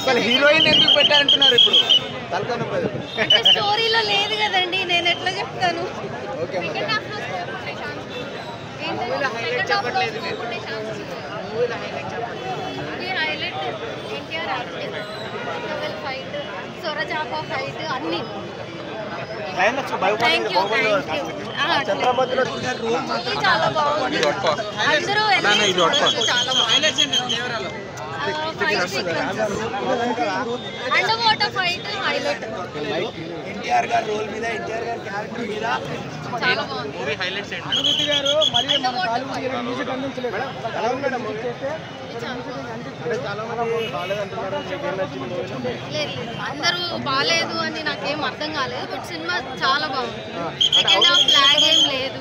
అసలు హీరోయిన్ ఎందుకు పెట్టారంటున్నారు ఇప్పుడు అంటే స్టోరీలో లేదు కదండి, నేను ఎట్లా చెప్తాను. హైలైట్ ఎన్టీఆర్ యాక్టింగ్, ఫైట్, సొరచాప ఫైట్ అన్ని. చాలా బాగుంది, అందరూ under water fight highlight. NTR గారి రోల్ మీద, ఎన్టీఆర్ గారి క్యారెక్టర్ మీద చాలా బాగుంది. అనుభూతి గారు మళ్ళీ మన టాలీవుడ్ మ్యూజిక్ అందించలేదు. ఎలా ఉంది మూవీ చేస్తే? చాలా మంది బాగాలేదంటున్నారు, మీకేం నచ్చింది? లేదు, అందరూ బాగాలేదు అని నాకేం అర్థం కాలేదు, బట్ సినిమా చాలా బాగుంది. సెకండ్ హాఫ్ లాగ్ ఏం లేదు,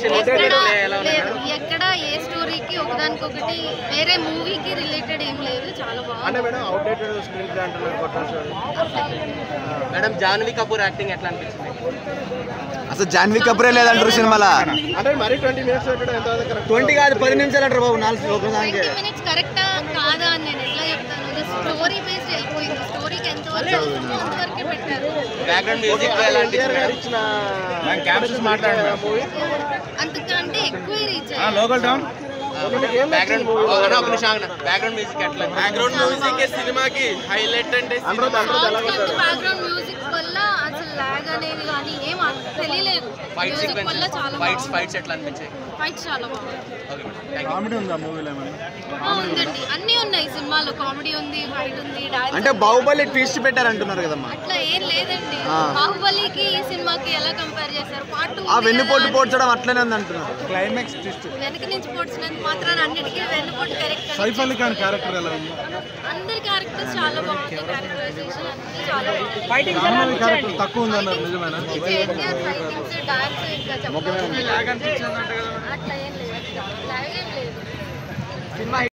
ఎక్కడ ఏ స్టోరీకి ఒకదానికొకటి వేరే మూవీకి రిలేటెడ్ ఏం లేదు, చాలా బాగుంది. మేడం అవుట్డేటెడ్ స్క్రీన్ ప్లే అంటున్నారు. మేడం జాన్వీ కపూర్ యాక్టింగ్ ఎట్లా అనిపించింది? అసలు జాన్వీ కపూరే లేదంటారు సినిమాలో. అంటే మరి 20 మినిట్స్ పెట్టడం ఎంత కరెక్ట్? 20 కాదు 10 నిమిషాలు అంటారు బాబు. 20 మినిట్స్ కరెక్టా కాదా అని నేను ఎట్లా చెప్తాను. స్టోరీ బేస్డ్ వెళ్ళిపోయింది, స్టోరీకి ఎంతవరకు అంతవరకే పెట్టారు. బ్యాక్గ్రౌండ్ మ్యూజిక్ ఎలాంటి ఇచ్చిన క్యాప్షన్స్ మాట్లాడారు మూవీ అంతకంటే ఎక్కువ reach local town background music ఎట్లా? బ్యాక్గ్రౌండ్ మ్యూజిక్ సినిమాకి హైలైట్ అంటే బ్యాక్గ్రౌండ్ మ్యూజిక్ వల్ల అసలు లాగ్ అనేది కానీ ఏం తెలియలేదు. ఫైట్ మ్యూజిక్ వల్ల చాలా ఫైట్స్ ఎట్లా అనిపించాయి? ఫైట్స్ చాలా బాగుంది. కామెడీ ఉందా మూవీలో? ఉందండి, అన్నీ ఉన్నాయి సినిమాలో. కామెడీ ఉంది, ఫైట్ ఉంది, డాన్స్. అంటే బాహుబలి ట్విస్ట్ పెట్టారంటున్నారు కదమ్మా. అట్లా ఏం లేదండి, బాహుబలికి ఈ సినిమాకి ఎలా కంపేర్ చేశారు? పార్ట్ 2 ఆ వెన్నుపోటు పోడ్చడం అట్లనే ఉంది అంటున్నారు. క్లైమాక్స్ ట్విస్ట్ వెనక నుంచి పొడిచినందుకు మాత్రాన అన్నిటికీ వెన్నుపోటు కరెక్ట్. సైఫ్ అలీ ఖాన్ క్యారెక్టర్ ఎలా ఉంది? అందరి క్యారెక్టర్స్ చాలా బాగుంది, క్యారెక్టరైజేషన్ అన్ని చాలా బాగుంది. ఫైటింగ్ తక్కువ ఉంది అన్నారు, నిజమేనా? ఎన్టీఆర్ ఫైటింగ్స్, డాన్స్ ఇంకా చెప్పాలి. అట్లా ఏం లేదు, లాగ్ ఏం లేదు.